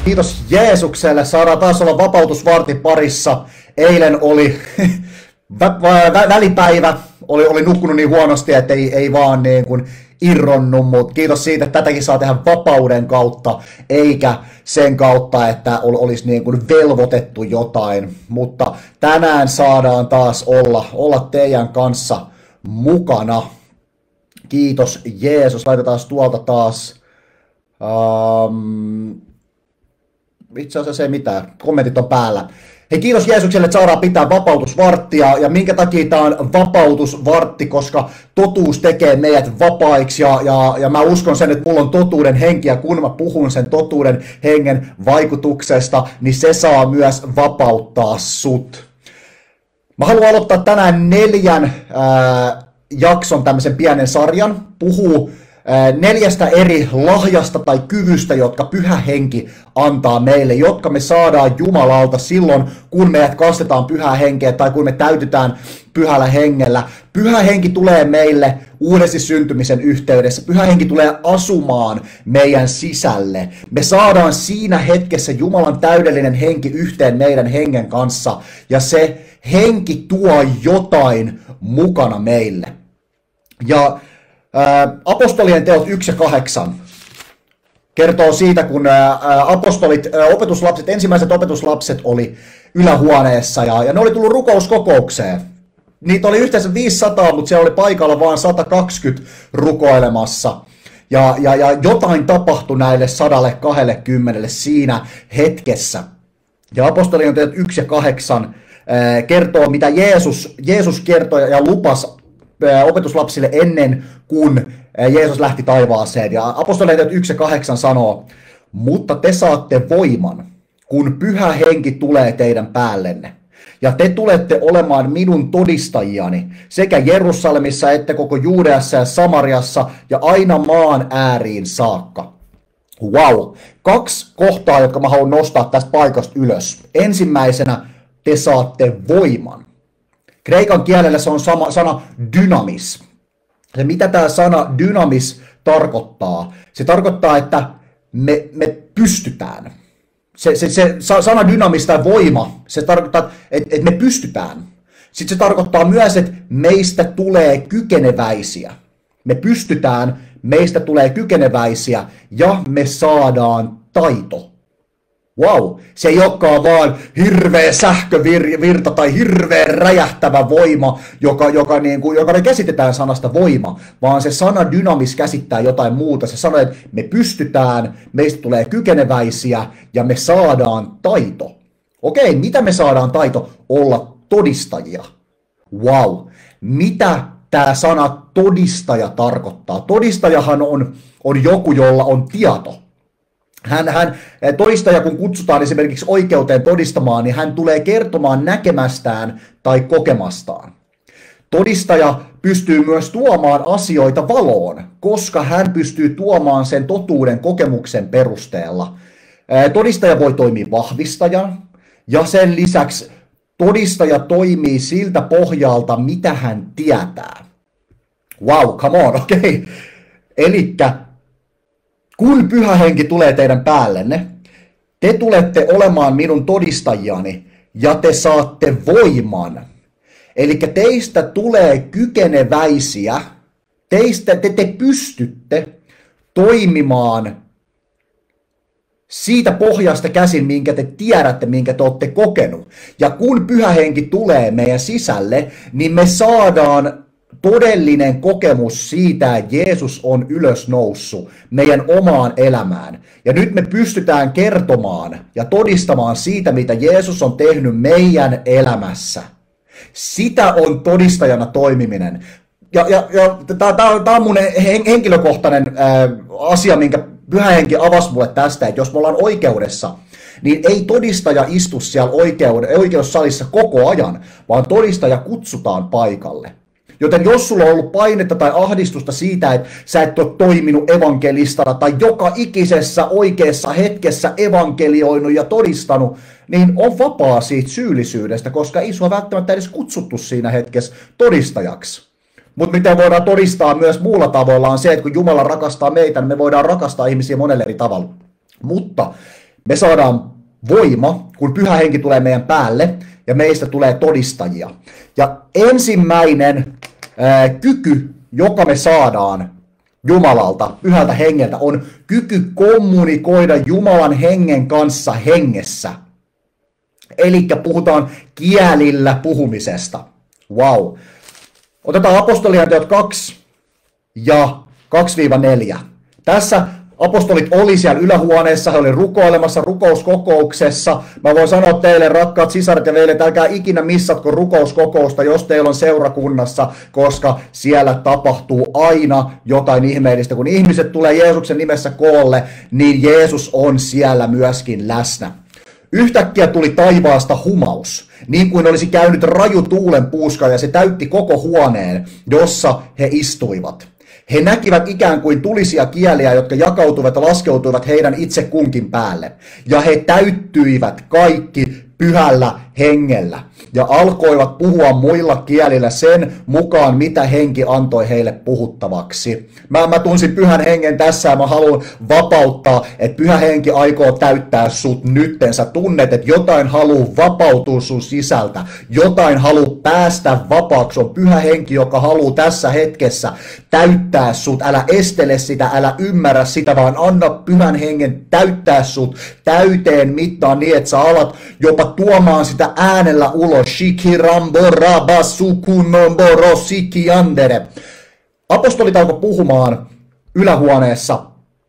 Kiitos Jeesukselle, saadaan taas olla vapautusvartin parissa. Eilen oli välipäivä, oli nukkunut niin huonosti, että ei vaan niin kuin irronnut, mutta kiitos siitä, että tätäkin saa tehdä vapauden kautta, eikä sen kautta, että olisi niin kuin velvoitettu jotain. Mutta tänään saadaan taas olla teidän kanssa mukana. Kiitos Jeesus, laitetaan tuolta taas. Itse asiassa ei mitään, kommentit on päällä. Hei, kiitos Jeesukselle, että saadaan pitää vapautusvarttia, ja minkä takia tämä on vapautusvartti, koska totuus tekee meidät vapaiksi, ja mä uskon sen, että mulla on totuuden henki, ja kun mä puhun sen totuuden hengen vaikutuksesta, niin se saa myös vapauttaa sut. Mä haluan aloittaa tänään 4 jakson tämmöisen pienen sarjan, puhuu 4 eri lahjasta tai kyvystä, jotka Pyhä Henki antaa meille, jotka me saadaan Jumalalta silloin, kun meidät kastetaan Pyhää Henkeä tai kun me täytytään Pyhällä Hengellä. Pyhä Henki tulee meille uudesti syntymisen yhteydessä. Pyhä Henki tulee asumaan meidän sisälle. Me saadaan siinä hetkessä Jumalan täydellinen henki yhteen meidän hengen kanssa, ja se henki tuo jotain mukana meille. Ja apostolien teot 1 ja 8 kertoo siitä, kun ensimmäiset opetuslapset oli ylähuoneessa, ja ne oli tullut rukouskokoukseen. Niitä oli yhteensä 500, mutta siellä oli paikalla vain 120 rukoilemassa. Ja jotain tapahtui näille 120 siinä hetkessä. Ja apostolien teot 1 ja 8 kertoo, mitä Jeesus kertoi ja lupasi opetuslapsille ennen kuin Jeesus lähti taivaaseen. Ja apostolien 1 ja 8 sanoo, mutta te saatte voiman, kun Pyhä Henki tulee teidän päällenne. Ja te tulette olemaan minun todistajiani sekä Jerusalemissa että koko Juudeassa ja Samariassa ja aina maan ääriin saakka. Wow. 2 kohtaa, jotka mä haluan nostaa tästä paikasta ylös. Ensimmäisenä te saatte voiman. Kreikan kielellä se on sana dynamis. Ja mitä tämä sana dynamis tarkoittaa? Se tarkoittaa, että me pystytään. Se sana dynamis tai voima, se tarkoittaa, että me pystytään. Sitten se tarkoittaa myös, että meistä tulee kykeneväisiä. Me pystytään, meistä tulee kykeneväisiä ja me saadaan taito. Wow, se ei olekaan vaan hirveä sähkövirta tai hirveä räjähtävä voima, joka me käsitetään sanasta voima, vaan se sana dynamis käsittää jotain muuta. Se sanoo, että me pystytään, meistä tulee kykeneväisiä ja me saadaan taito. Okei, mitä me saadaan taito? Olla todistajia. Wow, mitä tämä sana todistaja tarkoittaa? Todistajahan on joku, jolla on tieto. Hän todistaja, kun kutsutaan esimerkiksi oikeuteen todistamaan, niin hän tulee kertomaan näkemästään tai kokemastaan. Todistaja pystyy myös tuomaan asioita valoon, koska hän pystyy tuomaan sen totuuden kokemuksen perusteella. Todistaja voi toimia vahvistajana, ja sen lisäksi todistaja toimii siltä pohjalta, mitä hän tietää. Wow, come on, okei. Elikkä kun Pyhä Henki tulee teidän päällenne, te tulette olemaan minun todistajiani ja te saatte voiman. Eli teistä tulee kykeneväisiä, te pystytte toimimaan siitä pohjasta käsin, minkä te tiedätte, minkä te olette kokenut. Ja kun Pyhä Henki tulee meidän sisälle, niin me saadaan todellinen kokemus siitä, että Jeesus on ylösnoussut meidän omaan elämään. Ja nyt me pystytään kertomaan ja todistamaan siitä, mitä Jeesus on tehnyt meidän elämässä. Sitä on todistajana toimiminen. Ja tämä on mun henkilökohtainen asia, minkä Pyhä Henki avasi mulle tästä, että jos me ollaan oikeudessa, niin ei todistaja istu siellä oikeussalissa koko ajan, vaan todistaja kutsutaan paikalle. Joten jos sulla on ollut painetta tai ahdistusta siitä, että sä et ole toiminut evankelistana tai joka ikisessä oikeassa hetkessä evankelioinut ja todistanut, niin on vapaa siitä syyllisyydestä, koska ei sua välttämättä edes kutsuttu siinä hetkessä todistajaksi. Mutta miten voidaan todistaa myös muulla tavoilla on se, että kun Jumala rakastaa meitä, niin me voidaan rakastaa ihmisiä monella eri tavalla. Mutta Me saadaan voima, kun Pyhä Henki tulee meidän päälle ja meistä tulee todistajia. Ja ensimmäinen kyky, joka me saadaan Jumalalta, Pyhältä Hengeltä, on kyky kommunikoida Jumalan hengen kanssa hengessä. Eli puhutaan kielillä puhumisesta. Wow. Otetaan apostolien teot 2 ja 2-4. Tässä apostolit oli siellä ylähuoneessa, he oli rukoilemassa rukouskokouksessa. Mä voin sanoa teille, rakkaat sisaret ja veljet, älkää ikinä missatko rukouskokousta, jos teillä on seurakunnassa, koska siellä tapahtuu aina jotain ihmeellistä. Kun ihmiset tulee Jeesuksen nimessä koolle, niin Jeesus on siellä myöskin läsnä. Yhtäkkiä tuli taivaasta humaus, niin kuin olisi käynyt raju tuulenpuuska, ja se täytti koko huoneen, jossa he istuivat. He näkivät ikään kuin tulisia kieliä, jotka jakautuivat ja laskeutuivat heidän itse kunkin päälle. Ja he täyttyivät kaikki Pyhällä Hengellä ja alkoivat puhua muilla kielillä sen mukaan, mitä Henki antoi heille puhuttavaksi. Mä tunsin Pyhän Hengen tässä ja mä haluan vapauttaa, että Pyhä Henki aikoo täyttää sut nytten. Sä tunnet, että jotain haluaa vapautua sun sisältä, jotain haluaa päästä vapaaksi. On Pyhä Henki, joka haluaa tässä hetkessä täyttää sut. Älä estele sitä, älä ymmärrä sitä, vaan anna Pyhän Hengen täyttää sut täyteen mittaan niin, että sä alat jopa tuomaan sitä äänellä ulos. Apostolit alkoi puhumaan ylähuoneessa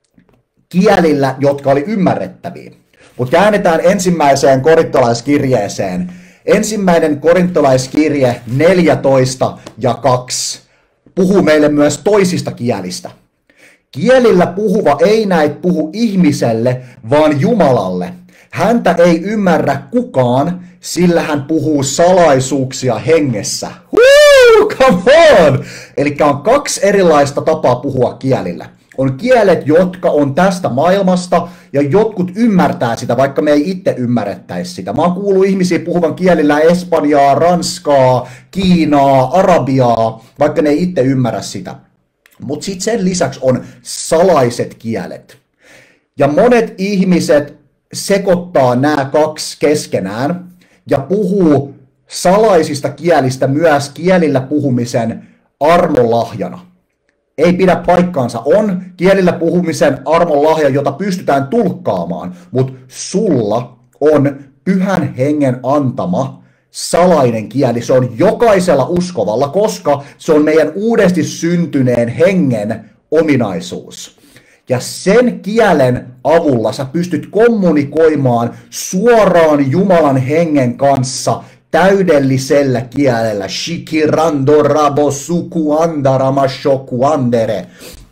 kielillä, jotka oli ymmärrettäviä. Mutta käännetään ensimmäiseen korintolaiskirjeeseen. Ensimmäinen korintolaiskirje 14 ja 2 puhuu meille myös toisista kielistä. Kielillä puhuva ei näitä puhu ihmiselle, vaan Jumalalle. Häntä ei ymmärrä kukaan, sillä hän puhuu salaisuuksia hengessä. Come on! Eli on 2 erilaista tapaa puhua kielillä. On kielet, jotka on tästä maailmasta, ja jotkut ymmärtää sitä, vaikka me ei itse ymmärrettäisi sitä. Mä oon kuullut ihmisiä puhuvan kielillä espanjaa, ranskaa, kiinaa, arabiaa, vaikka ne ei itse ymmärrä sitä. Mutta sitten sen lisäksi on salaiset kielet. Ja monet ihmiset sekoittaa nämä 2 keskenään ja puhuu salaisista kielistä myös kielillä puhumisen armolahjana. Ei pidä paikkaansa. On kielillä puhumisen armolahja, jota pystytään tulkkaamaan, mutta sulla on Pyhän Hengen antama salainen kieli. Se on jokaisella uskovalla, koska se on meidän uudesti syntyneen hengen ominaisuus. Ja sen kielen avulla sä pystyt kommunikoimaan suoraan Jumalan hengen kanssa täydellisellä kielellä. Shikirando rabo sukuandarama shokuandere.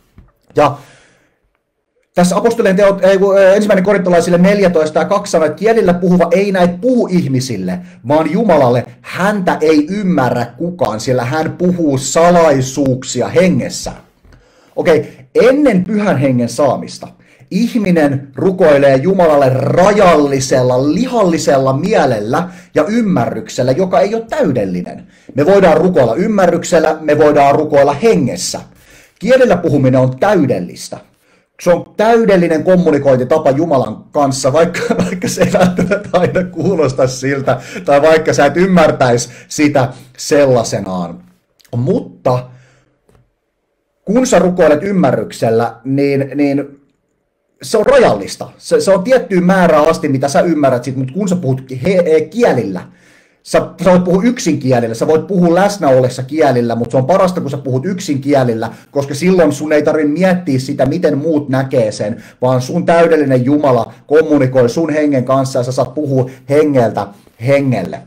Ja tässä apostolien teot, ensimmäinen korintolaisille 14 ja 2 sanoo, että kielillä puhuva ei näitä puhu ihmisille, vaan Jumalalle. Häntä ei ymmärrä kukaan, sillä hän puhuu salaisuuksia hengessä. Okei, ennen Pyhän Hengen saamista ihminen rukoilee Jumalalle rajallisella, lihallisella mielellä ja ymmärryksellä, joka ei ole täydellinen. Me voidaan rukoilla ymmärryksellä, me voidaan rukoilla hengessä. Kielellä puhuminen on täydellistä. Se on täydellinen kommunikointitapa Jumalan kanssa, vaikka se ei välttämättä aina kuulosta siltä, tai vaikka sä et ymmärtäisi sitä sellaisenaan. Mutta kun sä rukoilet ymmärryksellä, niin se on rajallista. Se on tiettyyn määrään asti, mitä sä ymmärrät sit, mutta kun sä puhut kielillä, sä voit puhua yksin kielillä, sä voit puhua läsnä ollessa kielillä, mutta se on parasta, kun sä puhut yksin kielillä, koska silloin sun ei tarvitse miettiä sitä, miten muut näkee sen, vaan sun täydellinen Jumala kommunikoi sun hengen kanssa ja sä saat puhua hengeltä hengelle.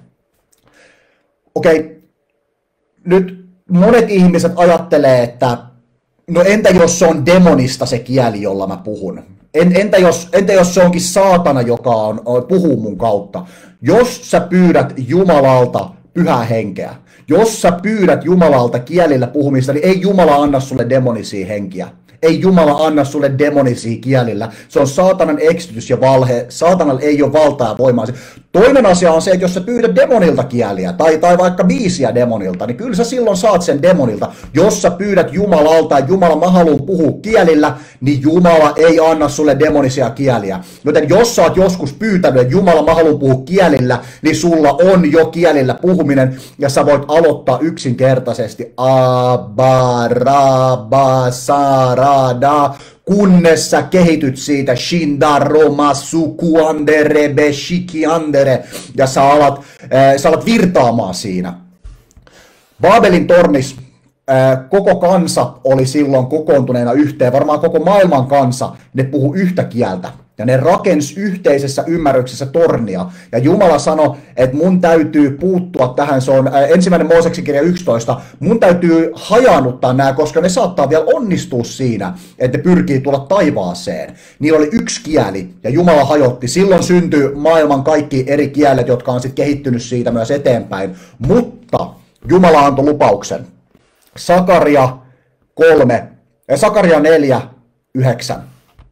Okei, nyt monet ihmiset ajattelee, että no entä jos se on demonista se kieli, jolla mä puhun? Entä jos se onkin saatana, joka puhuu mun kautta? Jos sä pyydät Jumalalta Pyhää Henkeä, jos sä pyydät Jumalalta kielillä puhumista, niin ei Jumala anna sulle demonisia henkiä. ei Jumala anna sulle demonisia kielillä. Se on saatanan eksytys ja valhe. Saatanalla ei ole valtaa ja voimaa. Toinen asia on se, että jos sä pyydät demonilta kieliä tai vaikka biisiä demonilta, niin kyllä sä silloin saat sen demonilta. Jos sä pyydät Jumalalta ja Jumala, mä haluan puhua kielillä, niin Jumala ei anna sulle demonisia kieliä. Joten jos sä oot joskus pyytänyt, että Jumala, mä haluan puhua kielillä, niin sulla on jo kielillä puhuminen ja sä voit aloittaa yksinkertaisesti Abarabasarada, kunnes sä kehityt siitä Shindaroma sukuandere beshikiandere ja sä alat virtaamaan siinä. Baabelin tornis koko kansa oli silloin kokoontuneena yhteen, varmaan koko maailman kansa, ne puhu yhtä kieltä. Ja ne rakensi yhteisessä ymmärryksessä tornia. Ja Jumala sanoi, että mun täytyy puuttua tähän, se on 1. Mooseksen kirja 11, mun täytyy hajaannuttaa nämä, koska ne saattaa vielä onnistua siinä, että ne pyrkii tulla taivaaseen. Niillä oli yksi kieli, ja Jumala hajotti. Silloin syntyi maailman kaikki eri kielet, jotka on sitten kehittynyt siitä myös eteenpäin. Mutta Jumala antoi lupauksen. Sakaria 4, 9.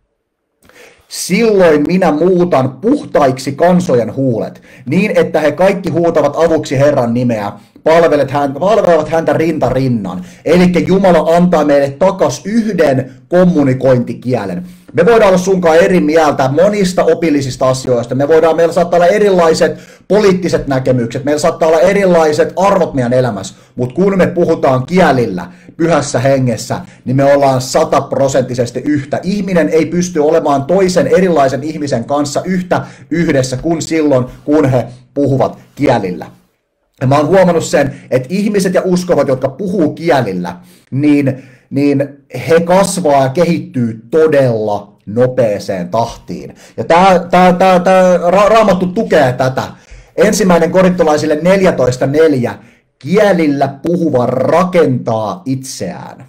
Silloin minä muutan puhtaiksi kansojen huulet, niin että he kaikki huutavat avuksi Herran nimeä, palvelevat häntä rinta rinnan. Eli Jumala antaa meille takas yhden kommunikointikielen. Me voidaan olla sunkaan eri mieltä monista opillisista asioista. Meillä saattaa olla erilaiset poliittiset näkemykset, meillä saattaa olla erilaiset arvot meidän elämässä, mutta kun me puhutaan kielillä, pyhässä hengessä, niin me ollaan 100% yhtä. Ihminen ei pysty olemaan toisen erilaisen ihmisen kanssa yhdessä kuin silloin, kun he puhuvat kielillä. Ja mä oon huomannut sen, että ihmiset ja uskovat, jotka puhuu kielillä, niin he kasvaa ja kehittyy todella nopeeseen tahtiin. Ja tämä Raamattu tukee tätä. 1. Korintolaisille 14.4. Kielillä puhuva rakentaa itseään.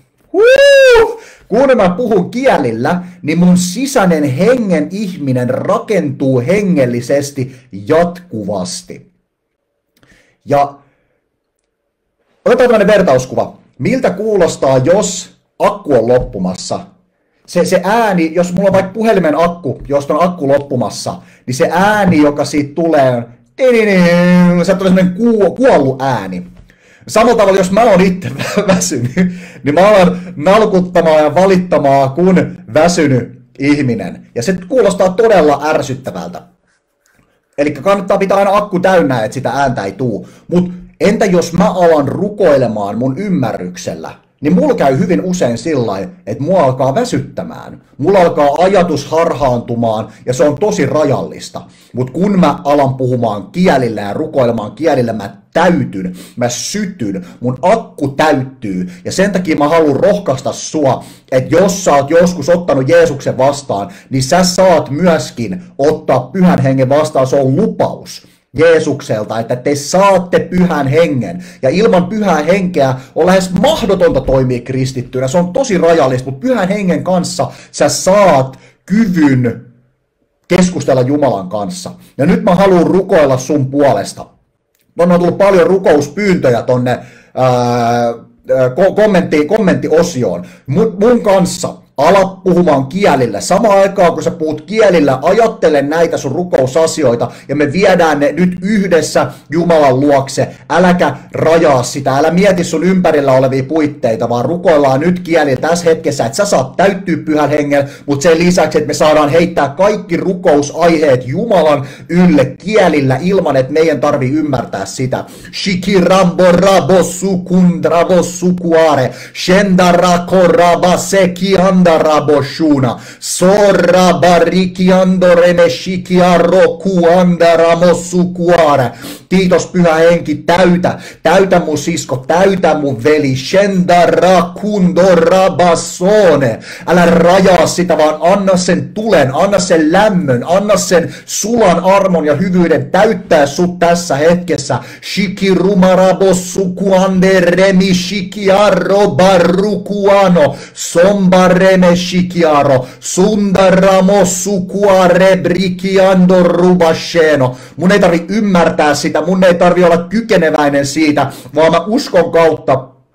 Kun mä puhun kielillä, niin mun sisäinen hengen ihminen rakentuu hengellisesti jatkuvasti. Ja otetaan tämmöinen vertauskuva. Miltä kuulostaa, jos akku on loppumassa? Se ääni, jos mulla on vaikka puhelimen akku, josta on akku loppumassa, niin se ääni, joka siitä tulee, se tulee semmoinen kuollut ääni. Samalla tavalla, jos mä oon itse väsynyt, niin mä alan nalkuttamaan ja valittamaan kuin väsynyt ihminen. Ja se kuulostaa todella ärsyttävältä. Eli kannattaa pitää aina akku täynnä, että sitä ääntä ei tuu. Mutta entä jos mä alan rukoilemaan mun ymmärryksellä, niin mulla käy hyvin usein sillain, että mua alkaa väsyttämään. Mulla alkaa ajatus harhaantumaan ja se on tosi rajallista. Mutta kun mä alan puhumaan kielillä ja rukoilemaan kielillä, mä täytyn, mä sytyn, mun akku täyttyy. Ja sen takia mä haluan rohkaista sua, että jos sä oot joskus ottanut Jeesuksen vastaan, niin sä saat myöskin ottaa Pyhän Hengen vastaan, se on lupaus Jeesukselta, että te saatte Pyhän Hengen. Ja ilman Pyhää Henkeä on lähes mahdotonta toimia kristittynä. Se on tosi rajallista, mutta Pyhän Hengen kanssa sä saat kyvyn keskustella Jumalan kanssa. Ja nyt mä haluan rukoilla sun puolesta. On tullut paljon rukouspyyntöjä tonne kommenttiosioon. Mun kanssa ala puhumaan kielillä. Samaan aikaan, kun sä puhut kielillä, ajattele näitä sun rukousasioita ja me viedään ne nyt yhdessä Jumalan luokse. Äläkä rajaa sitä, älä mieti sun ympärillä olevia puitteita, vaan rukoillaan nyt kielillä tässä hetkessä, että sä saat täyttyä Pyhän Hengen, mutta sen lisäksi, että me saadaan heittää kaikki rukousaiheet Jumalan ylle kielillä ilman, että meidän tarvii ymmärtää sitä. Shikirambo rabo sukundrabo sukuare, shendarako rabaseki Raboshuna, Sorra Barikiando Remeshikiaro Kuandaramo Sukuare. Kiitos Pyhä Henki, täytä mun sisko, täytä mun veli, Shendara Kundo Rabasone. Älä rajaa sitä, vaan anna sen tulen, anna sen lämmön, anna sen sulan armon ja hyvyyden täyttää sut tässä hetkessä. Shikirumarabo Sukuande Remi Shikiaro Barukuano, Sombareme Shikiaro, Sundaramo Sukuare Brikiando Rubasheno. Mun ei tarvi ymmärtää sitä, mun ei tarvi olla kykeneväinen siitä, vaan mä uskon kautta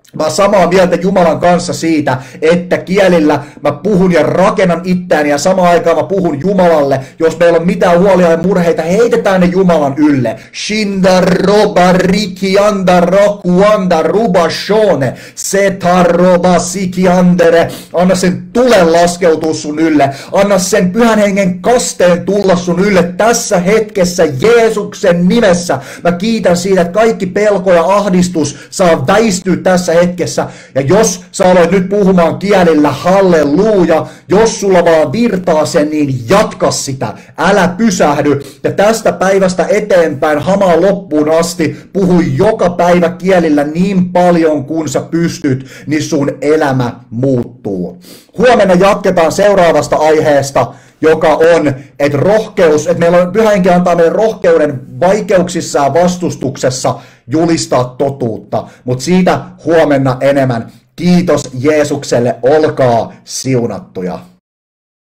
Mä oon samaa mieltä Jumalan kanssa siitä, että kielillä mä puhun ja rakennan itseäni ja samaan aikaan mä puhun Jumalalle. Jos meillä on mitään huolia ja murheita, heitetään ne Jumalan ylle. Shinda roba rikianda rokuanda ruba shone seta roba sikiandere. Anna sen tulen laskeutua sun ylle. Anna sen pyhän hengen kasteen tulla sun ylle tässä hetkessä Jeesuksen nimessä. Mä kiitän siitä, että kaikki pelko ja ahdistus saa väistyä tässä hetkessä. Ja jos sä aloit nyt puhumaan kielillä, halleluja, jos sulla vaan virtaa sen, niin jatka sitä, älä pysähdy. Ja tästä päivästä eteenpäin hamaan loppuun asti puhu joka päivä kielillä niin paljon kuin sä pystyt, niin sun elämä muuttuu. Huomenna jatketaan seuraavasta aiheesta, joka on, että rohkeus, että meillä on Pyhä Henki antaa meille rohkeuden vaikeuksissa ja vastustuksessa julistaa totuutta, mutta siitä huomenna enemmän. Kiitos Jeesukselle, olkaa siunattuja.